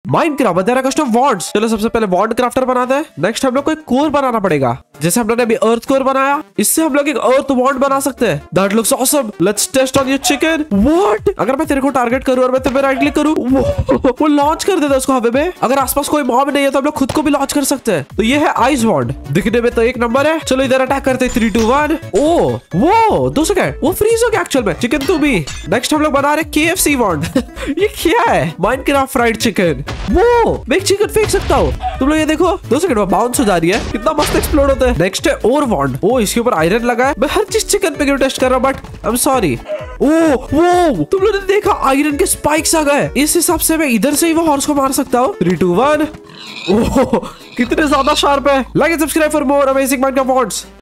Minecraft बंदेरा custom wands. चलो सबसे पहले वॉन्ड क्राफ्टर बनाते हैं। नेक्स्ट हम लोग को एक कोर बनाना पड़ेगा, जैसे हम लोगों ने अभी अर्थ कोर बनाया, इससे हम लोग एक अर्थ वॉन्ड बना सकते हैं। That looks awesome. Let's test on your chicken. What? अगर मैं तेरे को टारगेट करूं और मैं तेरे पे राइट क्लिक करूं, वो लॉन्च कर देता है उसको हवा में। अगर आसपास कोई मॉब नहीं है तो हम लोग खुद को भी लॉन्च कर सकते हैं। तो ये है आइस वॉन्ड, दिखने में तो एक नंबर है। चलो इधर अटैक करते हैं। 3 2 1। ओ वो 2 सेकंड, वो फ्रीज हो गया एक्चुअल में। चिकन तू भी। नेक्स्ट हम लोग बना रहे KFC वॉन्ड। ये क्या है? Minecraft fried chicken. वो मैं एक चिकन फेंक सकता हूँ, तुम लोग ये देखो। 2 सेकंड में बाउंस हो जा रही है, कितना मस्त एक्सप्लोड होता है। नेक्स्ट है और वॉन्ड। ओ इसके ऊपर आयरन लगा है। मैं हर चीज चिकन पे क्यों टेस्ट कर रहा हूँ, बट आई एम सॉरी। ओ वो तुम लोगों ने देखा आयरन के स्पाइक्स आ गए। इस हिसाब से मैं इधर से ही वो हॉर्स को मार सकता हूँ। 3 2 1। ओह कितने ज्यादा शार्प है। Like and subscribe for more amazing Minecraft wands.